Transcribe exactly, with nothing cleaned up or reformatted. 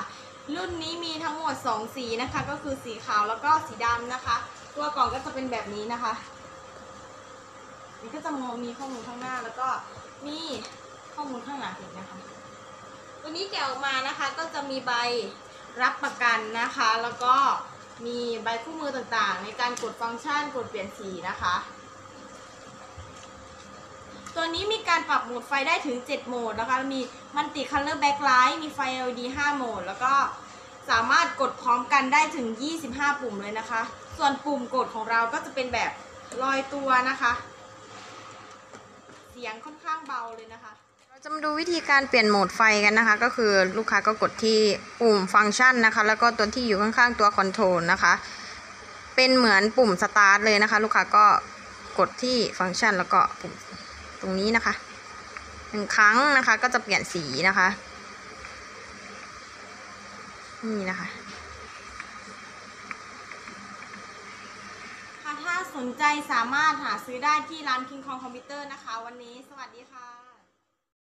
รุ่นนี้มีทั้งหมดสองสีนะคะก็คือสีขาวแล้วก็สีดำนะคะตัวกล่องก็จะเป็นแบบนี้นะคะนี่ก็จะมองมีข้อมูลข้างหน้าแล้วก็มีข้อมูลข้างหลังอีกนะคะตัวนี้แกะออกมานะคะก็จะมีใบรับประกันนะคะแล้วก็มีใบคู่มือต่างๆในการกดฟังก์ชันกดเปลี่ยนสีนะคะตัวนี้มีการปรับโหมดไฟได้ถึงเจ็ดโหมดนะคะมีมันติคัลเลอร์แบ็คไลท์มีไฟ แอล อี ดี ห้าโหมดแล้วก็สามารถกดพร้อมกันได้ถึงยี่สิบห้าปุ่มเลยนะคะส่วนปุ่มกดของเราก็จะเป็นแบบลอยตัวนะคะเสียงค่อนข้างเบาเลยนะคะเราจะมาดูวิธีการเปลี่ยนโหมดไฟกันนะคะก็คือลูกค้าก็กดที่ปุ่มฟังก์ชันนะคะแล้วก็ตัวที่อยู่ข้างๆตัวคอนโทรลนะคะเป็นเหมือนปุ่มสตาร์ทเลยนะคะลูกค้าก็กดที่ฟังก์ชันแล้วก็ปุ่มตรงนี้นะคะหนึ่งครั้งนะคะก็จะเปลี่ยนสีนะคะนี่นะคะถ้าสนใจสามารถหาซื้อได้ที่ร้าน King Kong คอมพิวเตอร์นะคะวันนี้สวัสดีค่ะ